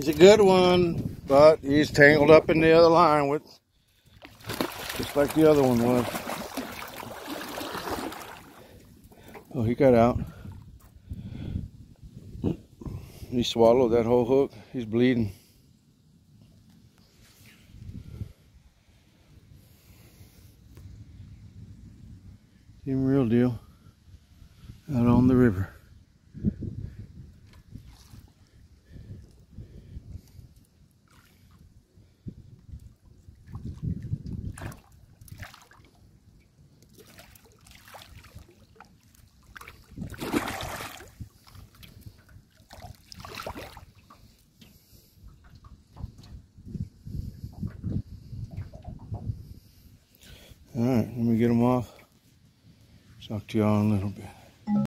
He's a good one, but he's tangled up in the other line with, just like the other one was. Oh, he got out. He swallowed that whole hook. He's bleeding. Him real deal. Out on the river. All right, let me get them off. Talk to y'all in a little bit.